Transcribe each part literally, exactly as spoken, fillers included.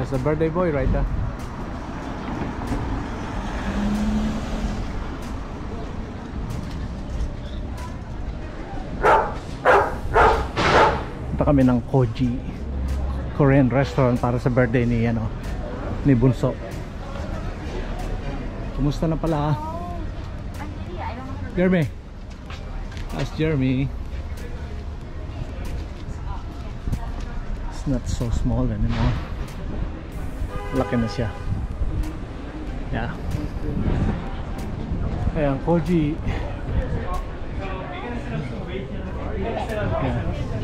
That's the birthday boy right there. Punta kami ng Koji Korean restaurant para sa birthday ni ano ni Bunso. Kumusta na pala? Jeremy. That's Jeremy. It's not so small anymore. Laki na siya. Yeah. Ayan, Koji. Yeah.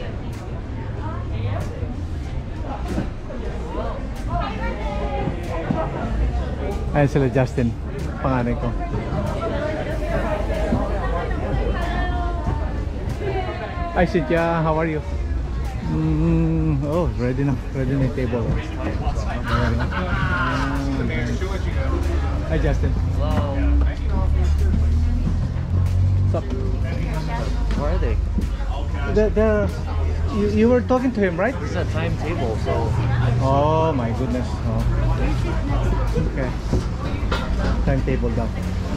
Ayan sila Justin, panganay ko. Hi Cynthia, how are you? Mm, oh, ready na. Ready na yung table. Hi Justin. Hello. What's up? Where are they? The, the, you, you were talking to him, right? This is a timetable, so... Oh my goodness. Oh. Okay. Timetable daw.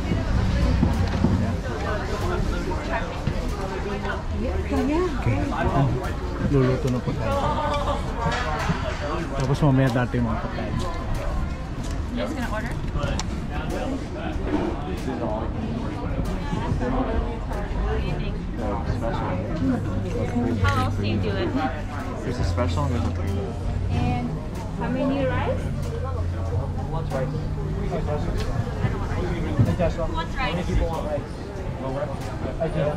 Okay. Oh, luluto na pagkain. Tapos mamaya dati yung mga pagkain. You guys gonna order? How else do you do it? There's a special and there's a three. And how many rice? What's rice? What's rice? I do.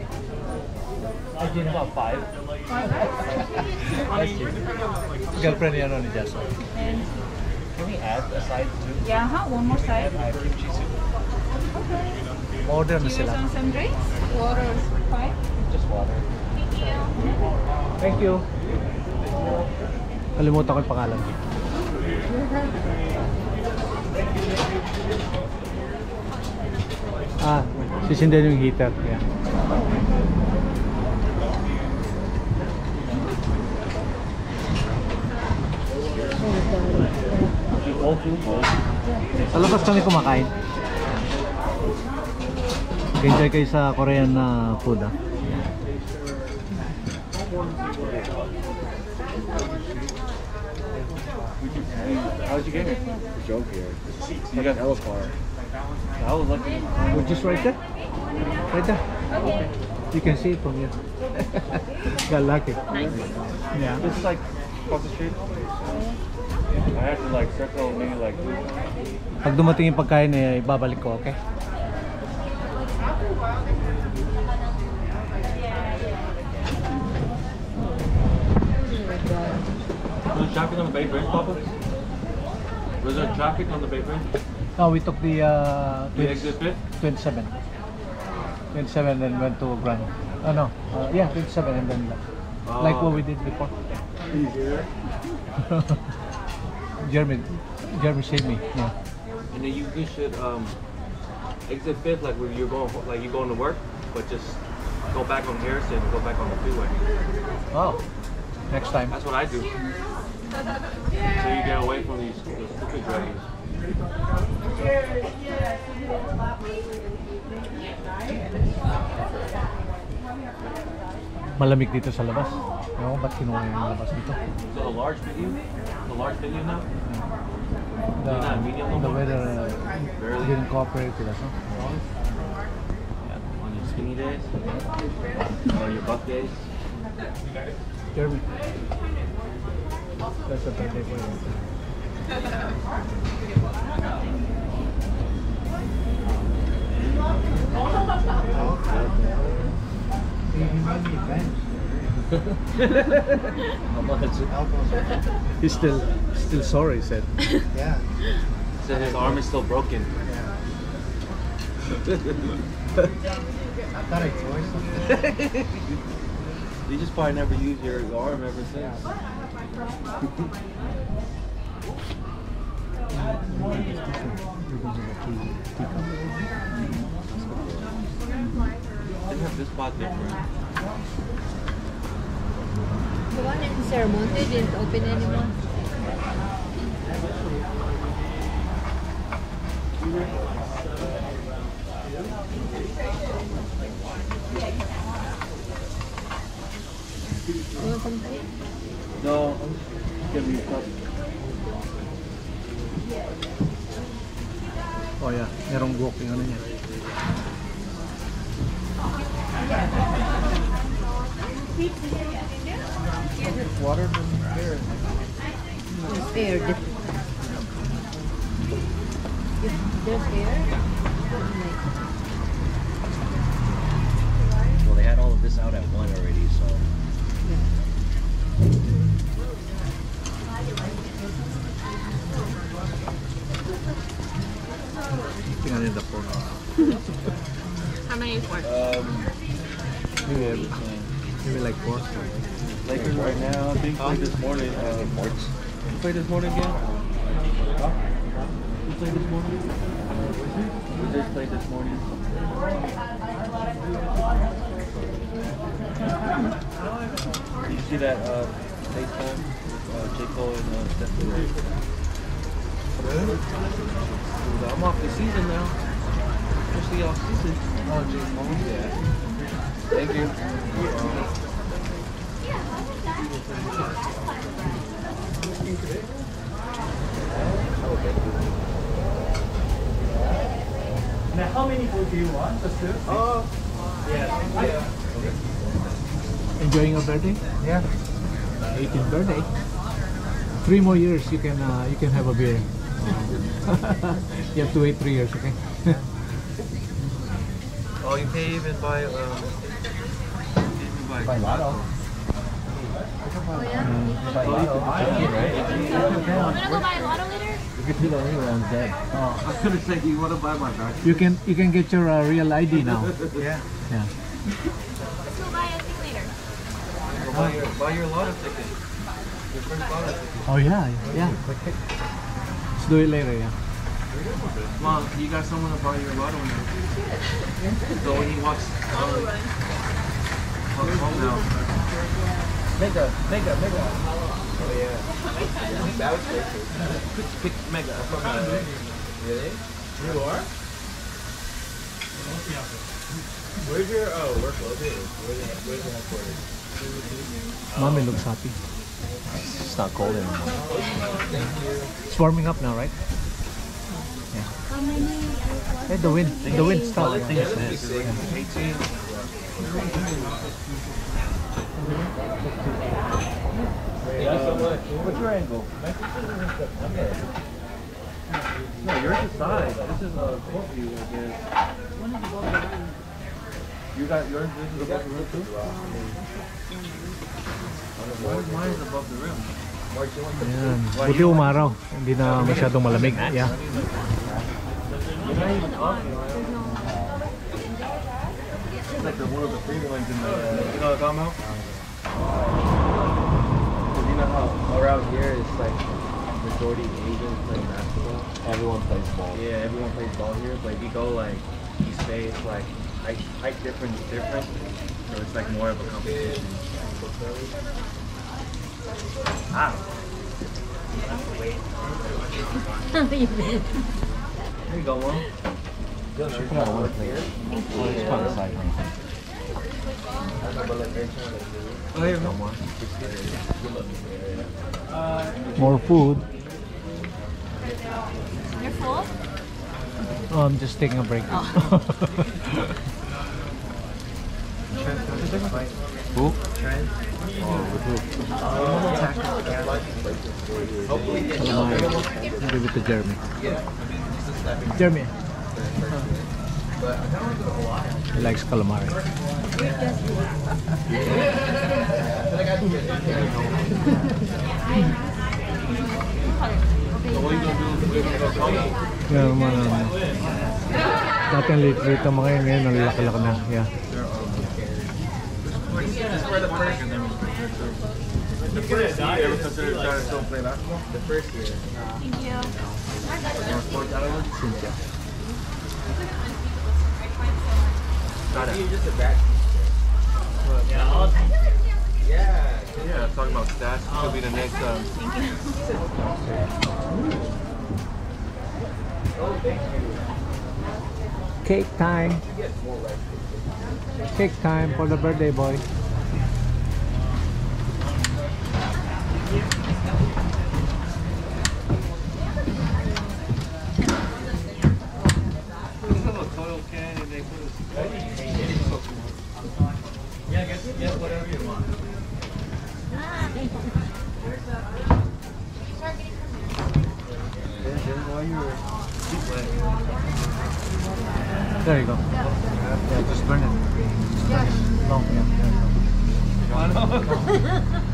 I do about five. Girlfriend yan ni Jasper. And Can we add a side too? yeah, huh? One more side. I have kimchi soup. Okay. Order Do na you guys sila. want some drinks? Water is fine. Just water. Thank you. Thank you. Kalimutan ko yung pangalan. Ah, sisindihan yung heater. Yeah. Sa labas kami kumakain. Enjoy kayo sa Korean na food ah. How did you get here? We drove here. You got Yellow car. I was lucky. We're just right there. Right there. You can see it from here. Got lucky. Yeah. This is like across the street. I have to like circle maybe like. Pag dumating yung pagkain eh, ibabalik ko, okay? Was there traffic on the Bay Bridge, Papa? Was there traffic on the Bay Bridge? No, we took the uh, The exit fit? twenty-seven. twenty-seven and went to Grand. Oh no, uh, yeah, twenty-seven and then left. Oh. Like what we did before. Easier. Jeremy, Jeremy saved me. Yeah. And then you, you should um, exit fifth like where you're going like you're going to work, but just go back on Harrison and go back on the freeway. Oh, next time. That's what I do. So you get away from these, these stupid drivers. Malamig dito sa labas. Ewan ko ba't kinuha yung labas dito. So the large video, the large video now. The, Not medium no the more? weather uh, Barely. didn't cooperate with us, no? Yeah, on your skinny days or your buff days. Jeremy. That's a birthday for you. How much? He's still still sorry, he said. Yeah. So his arm is still broken. I thought I tore something. You just probably never used your arm ever since. They have this spot different. The one in Sermonte didn't open anymore. No, give me a cup. Oh yeah, merong buhok yung ano niya. Water from there. There's air. If there's air, Well, they had all of this out at one already, so. Tingnan niyo the pork. How many for? Um, Maybe, maybe like four. Lakers right now. I think played this morning. Um, you played this morning again? Huh? You played this morning? We just played this morning. Did you see that uh, FaceTime? Uh, J. Cole and uh, Steph Curry? Dude, I'm off the season now. Especially off season. Oh, J. Cole? Yeah. Thank you. Now, how many food do you want? Just two? Oh, yeah. Yeah. Enjoying your birthday? Yeah. eighteenth birthday. Three more years you can uh, you can have a beer. You have to wait three years, okay? Oh, you can't even buy, um, you can't even buy. By lotto. Oh, yeah? By lotto. Right? You wanna go buy a lotto later? You can do the ring around dead. Oh, I was gonna say, do you want to buy my back? You can you can get your uh, real I D now. Yeah. Yeah. Let's go buy a thing later. Go buy your, buy your lotto ticket. Your first lotto ticket. Oh yeah, yeah. Let's do it later, yeah. Mom, you got someone to buy your lotto now. So when he walks, um, walks home now. Mega, mega, mega. Oh yeah. That was pick, pick mega. Really? You are? Where's your oh work located? Where's where's the headquarters? Mommy looks happy. It's not cold anymore. It's warming up now, right? Yeah. How many? Hey, the wind, the wind stopped. I think it's this. eighteen. Thank you so much. What's your angle? No, yours is side. This is a court view, I guess. You got yours, this is above the rim too? Yours, mine is above the rim. Ayan. Buti umaraw. Hindi na masyadong malamig. Yeah. You're not even talking, right? It's like the, one of the free ones in the, you know what I'm talking about? Because you know how around here it's like majority Asians play basketball. Everyone plays ball. Yeah, everyone plays ball here, but if you go like East Bay, it's like height, height difference is different, so it's like more of a competition. Ah. There you go, Mom. Should put out one player. Well, it's on the side. Oh, here, no more. More food. You're full? Oh, I'm just taking a break. Who? I'll give it to Jeremy. Jeremy. He likes calamari. Yeah, naman ano. Dati ang liit-liit ang mga yun, ngayon ang lalaki-laki na. Yeah. The first year, ever considered trying to still play basketball? The first year. Thank you. More sports out of it? Cynthia. Got it. Just a back. Yeah. Yeah, talking about stats. Could be the next. Um, Thank you. oh, thank you. Cake time. Cake time for the birthday boy. Yeah, get, get whatever you want. There you go. Yeah, just burn it. Just burn it. Long, yeah. There you go.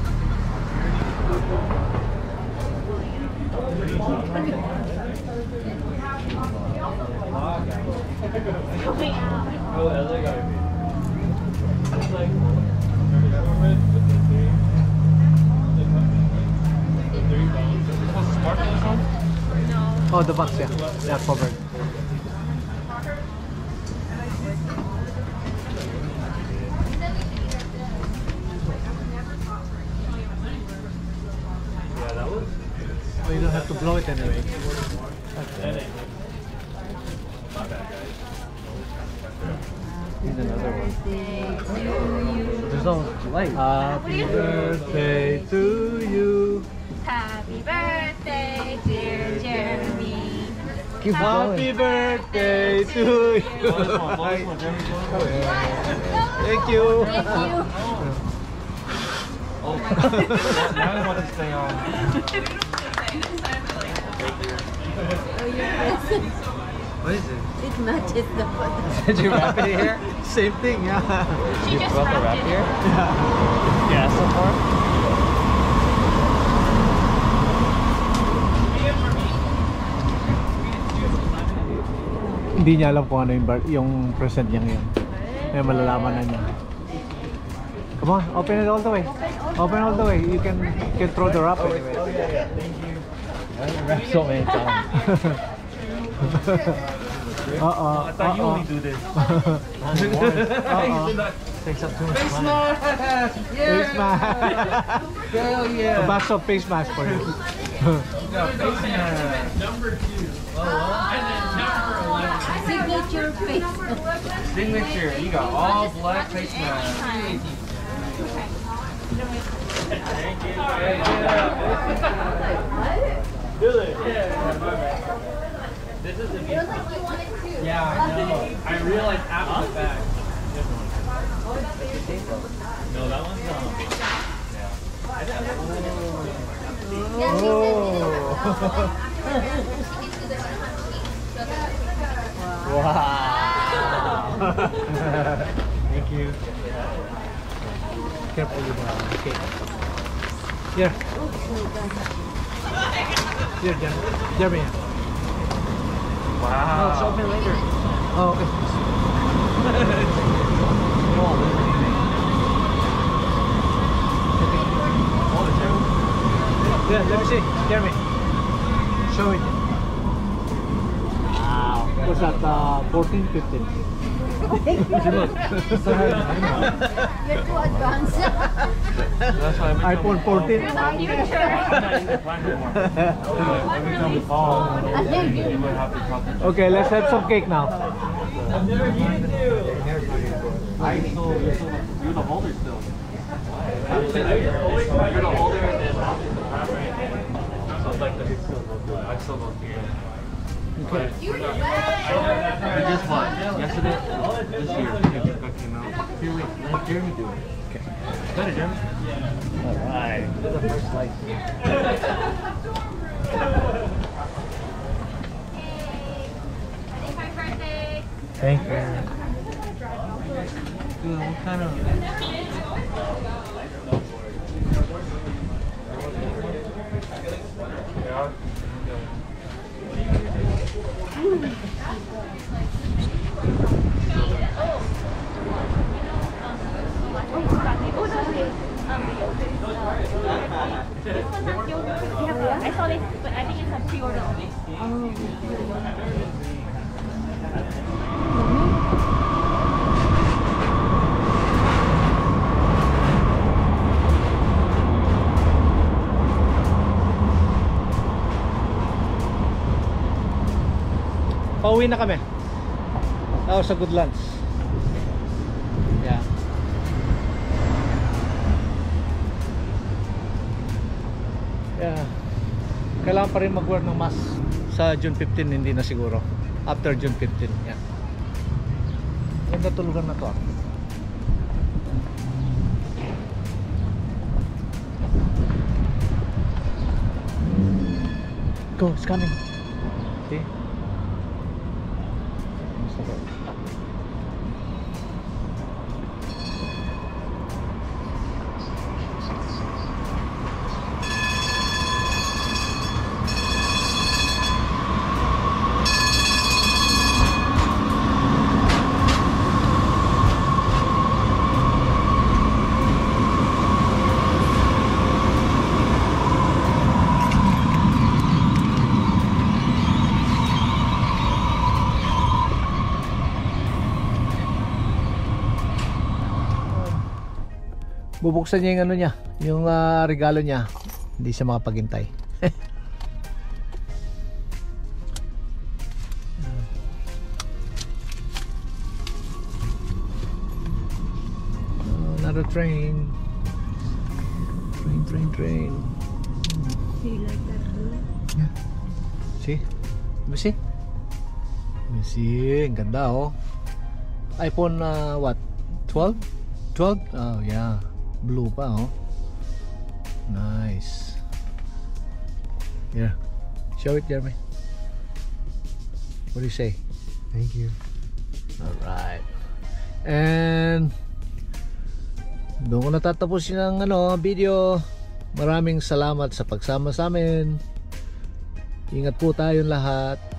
Oh, L A gotta be. It's like Oh, the box, yeah. Yeah, covered. yeah, that was. Oh, you don't have to blow it anyway. Okay. My bad, guys. Here's another one. There's no light. Happy birthday to you. Happy birthday, dear Jeremy. Keep Happy going. birthday to you. Blow this one, blow this one, Jeremy, blow this one. Thank you. Thank you. Oh, now I want to stay on. Oh, your present. What is it? It matches the photo. Did you wrap it here? Same thing, yeah. She You just brought the wrapped wrap it. here? Yeah, so far. Hindi niya alam kung ano yung, bar- yung present niya ngayon. Kaya malalaman na niya. Come on, open it all the way. Open all the way. You can, you can throw the wrap anyway. I wrapped so many times. Uh-oh. I thought you only do this. Uh-oh. Takes up too much Face time. mask! Face mask! Hell A yeah! box of face mask for you. Signature face. Signature. You got all black face mask. This is the Yeah, I know. I realized after the fact. No, that one's um. Wow. Thank you. Careful with that. Okay. Here. Here, Jeremy. Jeremy. Wow. Oh, show me later. Oh, okay. Yeah, let me see. Jeremy. Show it. Wow. Was that uh, fourteen, fifteen? You're too advanced. That's why every iPhone fourteen. I'm not even sure. I'm not even planning anymore. Every time we fall, we would have to talk. Okay, let's have some cake now. I've never needed to. I still, you're still, you're the holder still. You're the holder and then I'll be the wrap right there. So it's like the big still go through. I still go through it. Okay. We just bought yesterday, this year, it came out. Here, wait, let Jeremy do it. Okay. Got it, Jeremy? Alright. This is the first slice. Happy birthday. Thank you. Dude, what kind of... I saw this, but I think it's a pre-order. Pauwi na kami. That was a good lunch. Yeah. Yeah. Kailangan pa rin mag-wear ng mask sa June fifteen, hindi na siguro. After June fifteen, yeah. Ganda tulugan na to ah. Go, it's coming. See? Bubuksan niya yung ano niya, yung uh, regalo niya. Hindi siya makapaghintay. Oh, another train. Train, train, train. Do you like that blue? Yeah. See? Let me see. Let me see. Ang ganda oh. iPhone uh, what? twelve? twelve? Oh yeah. Blue pa oh. Nice. Here. Show it, Jeremy. What do you say? Thank you. Alright. And doon ko natatapusin ang ano, video. Maraming salamat sa pagsama sa amin. Ingat po tayong lahat.